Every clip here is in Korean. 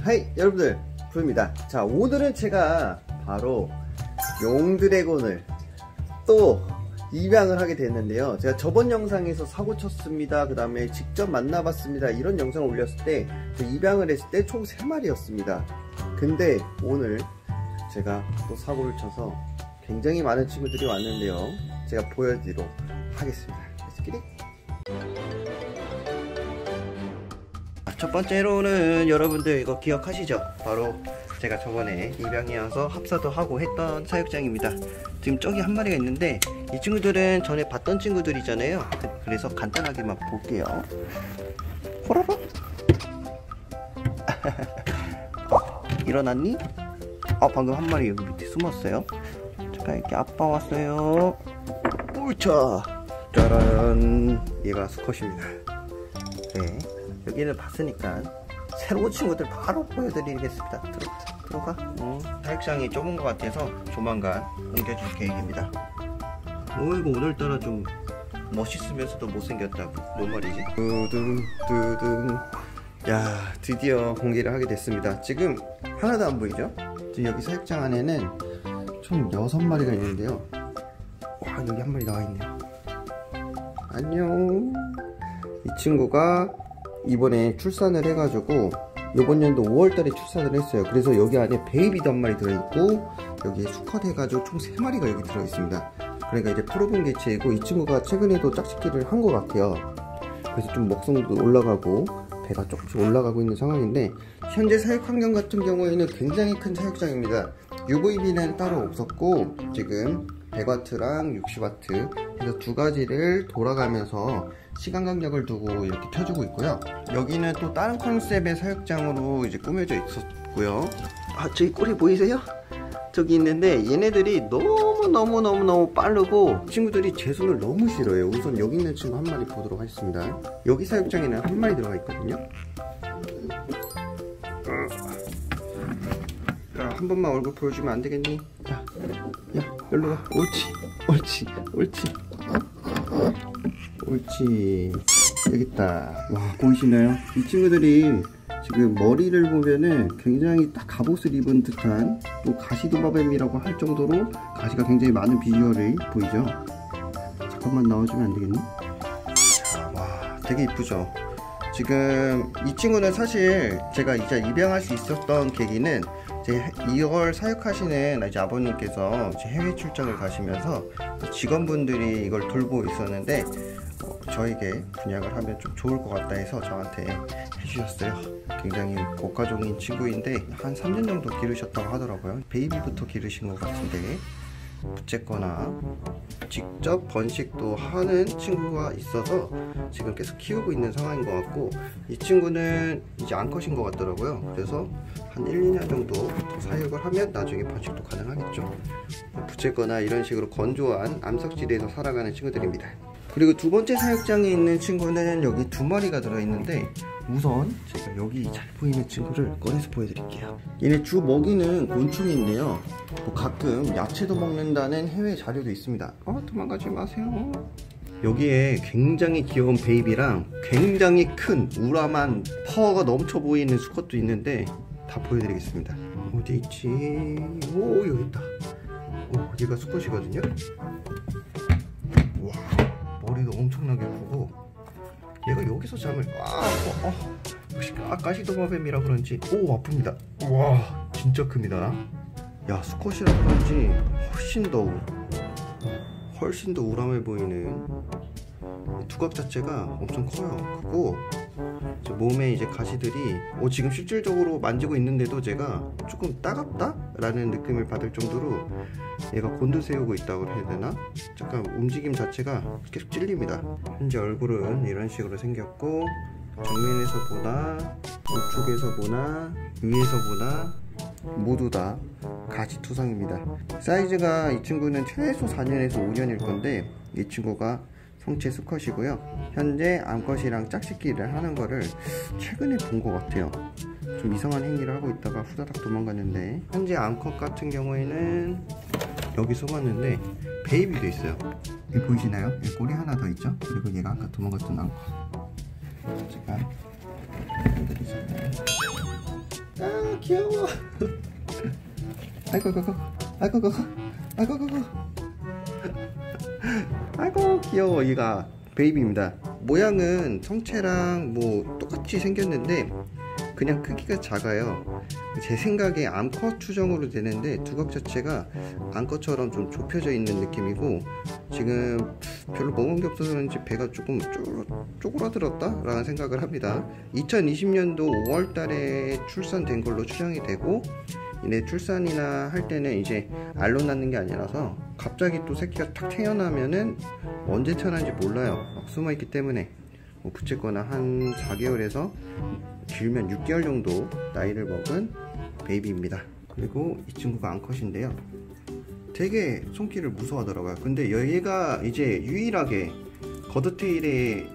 하이 여러분들, 부입니다. 자, 오늘은 제가 바로 용드래곤을 또 입양을 하게 됐는데요. 제가 저번 영상에서 사고 쳤습니다, 그 다음에 직접 만나봤습니다, 이런 영상을 올렸을 때 입양을 했을 때 총 3마리였습니다 근데 오늘 제가 또 사고를 쳐서 굉장히 많은 친구들이 왔는데요, 제가 보여드리도록 하겠습니다. 렛츠기릿. 첫 번째로는 여러분들 이거 기억하시죠? 바로 제가 저번에 입양이어서 합사도 하고 했던 사육장입니다. 지금 저기 한 마리가 있는데 이 친구들은 전에 봤던 친구들이잖아요. 그래서 간단하게만 볼게요. 호라라. 일어났니? 방금 한 마리 여기 밑에 숨었어요. 잠깐, 이렇게 아빠 왔어요. 우차, 짜란. 얘가 수컷입니다. 네, 여기는 봤으니까 새로운 친구들 바로 보여드리겠습니다. 들어가. 사육장이 좁은 것 같아서 조만간 옮겨줄 계획입니다. 이거 오늘따라 좀 멋있으면서도 못생겼다. 뭔 말이지? 두둥. 야, 드디어 공개를 하게 됐습니다. 지금 하나도 안 보이죠? 지금 여기 사육장 안에는 총 6마리가 있는데요. 와, 여기 한 마리 나와있네요. 안녕. 이 친구가 이번에 출산을 해가지고 이번 연도 5월달에 출산을 했어요. 그래서 여기 안에 베이비도 한 마리 들어있고 여기에 수컷 해가지고 총 3마리가 여기 들어있습니다. 그러니까 이제 프로본 개체이고, 이 친구가 최근에도 짝짓기를 한 것 같아요. 그래서 좀 먹성도 올라가고 배가 조금씩 올라가고 있는 상황인데, 현재 사육 환경 같은 경우에는 굉장히 큰 사육장입니다. UVB는 따로 없었고 지금 100W랑 60W 해서 두 가지를 돌아가면서 시간 간격을 두고 이렇게 켜주고 있고요. 여기는 또 다른 컨셉의 사육장으로 이제 꾸며져 있었고요. 저기 꼬리 보이세요? 저기 있는데 얘네들이 너무 빠르고 친구들이 제 손을 너무 싫어해요. 우선 여기 있는 친구 한 마리 보도록 하겠습니다. 여기 사육장에는 한 마리 들어가 있거든요. 한 번만 얼굴 보여주면 안 되겠니? 야, 여기로 와. 옳지. 여기 있다. 와, 보이시나요? 이 친구들이 지금 머리를 보면은 굉장히 딱 갑옷을 입은 듯한, 또 가시도마뱀이라고 할 정도로 가시가 굉장히 많은 비주얼이 보이죠? 잠깐만 나와주면 안 되겠니? 와, 되게 이쁘죠? 지금 이 친구는 사실 제가 이제 입양할 수 있었던 계기는 제 2월 사육하시는 이제 아버님께서 해외 출장을 가시면서 직원분들이 이걸 돌보고 있었는데 저에게 분양을 하면 좀 좋을 것 같다 해서 저한테 해주셨어요. 굉장히 고가종인 친구인데 한 3년 정도 기르셨다고 하더라고요. 베이비부터 기르신 것 같은데 부채거나 직접 번식도 하는 친구가 있어서 지금 계속 키우고 있는 상황인 것 같고, 이 친구는 이제 암컷인 것 같더라고요. 그래서 한 1, 2년 정도 사육을 하면 나중에 번식도 가능하겠죠. 부채거나 이런 식으로 건조한 암석지대에서 살아가는 친구들입니다. 그리고 두 번째 사육장에 있는 친구는 여기 2마리가 들어있는데, 우선 제가 여기 잘 보이는 친구를 꺼내서 보여드릴게요. 얘네 주 먹이는 곤충인데요, 가끔 야채도 먹는다는 해외 자료도 있습니다. 도망가지 마세요. 여기에 굉장히 귀여운 베이비랑 굉장히 큰 우람한 파워가 넘쳐 보이는 수컷도 있는데 다 보여드리겠습니다. 어디 있지? 오, 여기 있다. 얘가 수컷이거든요. 와, 머리도 엄청나게 크고 얘가 여기서 잠을 역시 가시도마뱀이라 그런지 아픕니다. 와, 진짜 큽니다. 야, 수컷이라 그런지 훨씬 더 우람해 보이는 두각 자체가 엄청 커요. 크고 몸에 이제 가시들이 지금 실질적으로 만지고 있는데도 제가 조금 따갑다? 라는 느낌을 받을 정도로 얘가 곤두세우고 있다고 해야 되나? 잠깐 움직임 자체가 계속 찔립니다. 현재 얼굴은 이런 식으로 생겼고, 정면에서 보나 우측에서 보나 위에서 보나 모두 다 가시투성입니다. 사이즈가 이 친구는 최소 4년에서 5년일 건데 이 친구가 성체 수컷이고요. 현재 암컷이랑 짝짓기를 하는 거를 최근에 본 것 같아요. 좀 이상한 행위를 하고 있다가 후다닥 도망갔는데, 현재 암컷 같은 경우에는 여기 숨었는데 베이비도 있어요. 여기 보이시나요? 여기 꼬리 하나 더 있죠? 그리고 얘가 아까 도망갔던 암컷. 제가 아 귀여워. 아이고 아이고 귀여워. 얘가 베이비입니다. 모양은 성체랑 뭐 똑같이 생겼는데 그냥 크기가 작아요. 제 생각에 암컷 추정으로 되는데 두각 자체가 암컷처럼 좀 좁혀져 있는 느낌이고, 지금 별로 먹은 게 없어서 그런지 배가 조금 쪼그라들었다 라는 생각을 합니다. 2020년도 5월달에 출산된 걸로 추정이 되고, 이내 출산이나 할 때는 이제 알로 낳는 게 아니라서 갑자기 또 새끼가 탁 태어나면은 언제 태어난지 몰라요. 막 숨어있기 때문에 뭐 붙였거나 한 4개월에서 길면 6개월 정도 나이를 먹은 베이비입니다. 그리고 이 친구가 암컷인데요, 되게 손길을 무서워하더라고요. 근데 얘가 이제 유일하게 거드테일에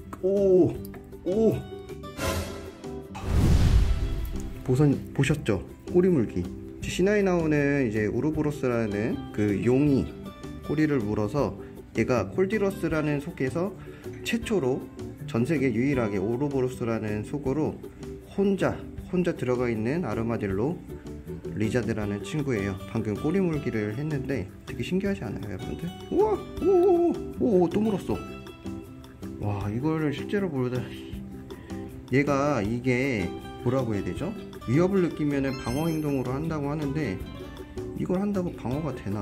보셨죠? 꼬리 물기. 신화에 나오는 이제 우르보로스라는 그 용이 꼬리를 물어서 얘가 콜디러스라는 속에서 최초로 전세계 유일하게 우르보로스라는 속으로 혼자 들어가 있는 아르마딜로 리자드라는 친구예요. 방금 꼬리 물기를 했는데 되게 신기하지 않아요, 여러분들? 우와! 오, 또 물었어. 와, 이거를 실제로 보다 얘가 이게 뭐라고 해야 되죠? 위협을 느끼면은 방어 행동으로 한다고 하는데 이걸 한다고 방어가 되나?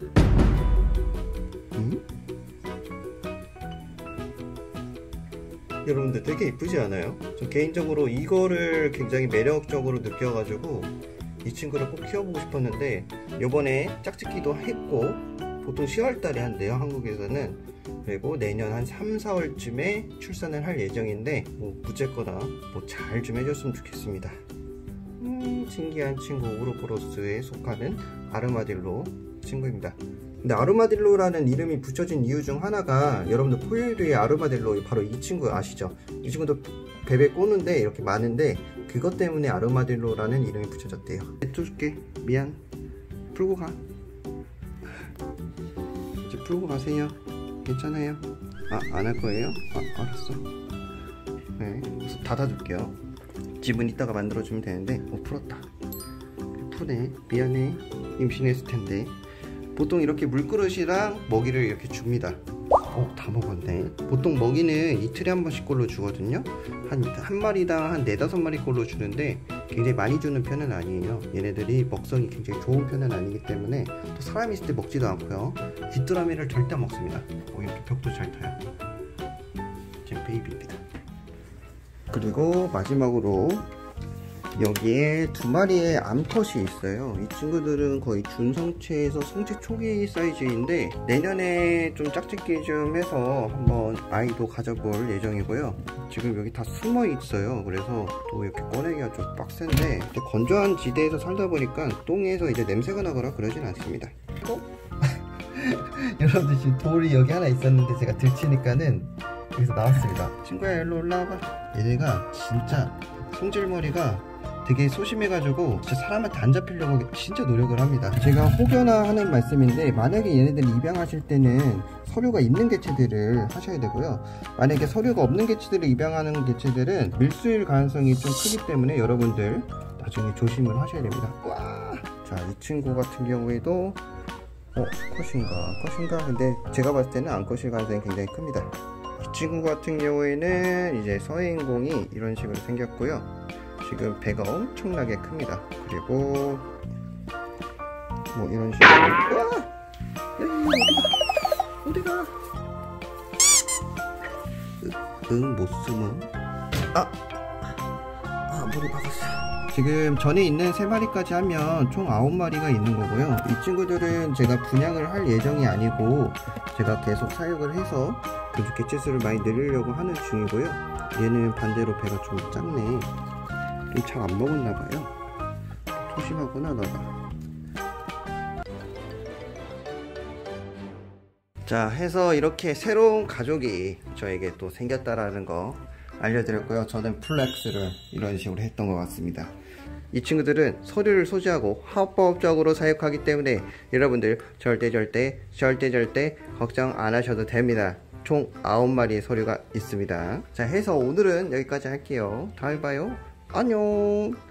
응? 여러분들 되게 이쁘지 않아요? 저 개인적으로 이거를 굉장히 매력적으로 느껴가지고 이 친구를 꼭 키워보고 싶었는데 요번에 짝짓기도 했고 보통 10월달에 한대요, 한국에서는. 그리고 내년 한 3, 4월쯤에 출산을 할 예정인데 뭐 무죄거나 뭐 잘 좀 해줬으면 좋겠습니다. 신기한 친구 우르보로스에 속하는 아르마딜로 친구입니다. 근데 아르마딜로라는 이름이 붙여진 이유 중 하나가 여러분들 포유류의 아르마딜로 바로 이 친구 아시죠? 이 친구도 베베 꼬는데 이렇게 많은데 그것 때문에 아르마딜로라는 이름이 붙여졌대요. 내쫓을게. 미안. 풀고 가. 이제 풀고 가세요. 괜찮아요. 안 할 거예요? 알았어. 네, 닫아둘게요. 집은 이따가 만들어주면 되는데 풀었다. 푸네. 미안해. 임신했을 텐데. 보통 이렇게 물그릇이랑 먹이를 이렇게 줍니다. 다 먹었네. 보통 먹이는 이틀에 한 번씩 꼴로 주거든요. 한 마리당 한 4-5마리 꼴로 주는데 굉장히 많이 주는 편은 아니에요. 얘네들이 먹성이 굉장히 좋은 편은 아니기 때문에 또 사람 있을 때 먹지도 않고요. 귀뚜라미를 절대 안 먹습니다. 이렇게 벽도 잘 타요. 지금 베이비입니다. 그리고 마지막으로 여기에 2마리의 암컷이 있어요. 이 친구들은 거의 준성체에서 성체 초기 사이즈인데 내년에 좀 짝짓기 좀 해서 한번 아이도 가져볼 예정이고요. 지금 여기 다 숨어 있어요. 그래서 또 이렇게 꺼내기가 좀 빡센데 건조한 지대에서 살다 보니까 똥에서 이제 냄새가 나거나 그러진 않습니다. 여러분들 지금 돌이 여기 하나 있었는데 제가 들치니까는 여기서 나왔습니다. 친구야, 일로 올라와봐. 얘네가 진짜 성질머리가 되게 소심해가지고 진짜 사람한테 안 잡히려고 진짜 노력을 합니다. 제가 혹여나 하는 말씀인데 만약에 얘네들 입양하실 때는 서류가 있는 개체들을 하셔야 되고요. 만약에 서류가 없는 개체들을 입양하는 개체들은 밀수일 가능성이 좀 크기 때문에 여러분들 나중에 조심을 하셔야 됩니다. 와! 자, 이 친구 같은 경우에도 컷인가? 근데 제가 봤을 때는 안 컷일 가능성이 굉장히 큽니다. 이 친구 같은 경우에는 이제 서해인공이 이런 식으로 생겼고요. 지금 배가 엄청나게 큽니다. 그리고 뭐 이런 식으로 어디가? 못 숨어. 머리 박았어. 지금 전에 있는 3마리까지 하면 총 9마리가 있는 거고요. 이 친구들은 제가 분양을 할 예정이 아니고 제가 계속 사육을 해서 개체수를 많이 늘리려고 하는 중이고요. 얘는 반대로 배가 좀 작네. 좀 잘 안 먹었나봐요. 소심하구나 너가. 자, 해서 이렇게 새로운 가족이 저에게 또 생겼다라는 거 알려드렸고요. 저는 플렉스를 이런 식으로 했던 것 같습니다. 이 친구들은 서류를 소지하고 합법적으로 사육하기 때문에 여러분들 절대 걱정 안 하셔도 됩니다. 총 9마리의 서류가 있습니다. 자, 해서 오늘은 여기까지 할게요. 다음에 봐요. 안녕.